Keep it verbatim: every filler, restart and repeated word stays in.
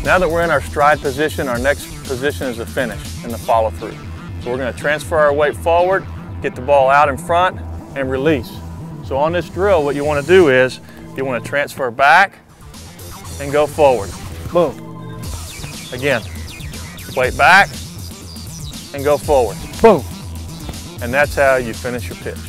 Now that we're in our stride position, our next position is the finish and the follow through. So we're going to transfer our weight forward, get the ball out in front, and release. So on this drill, what you want to do is you want to transfer back and go forward. Boom. Again, weight back and go forward. Boom. And that's how you finish your pitch.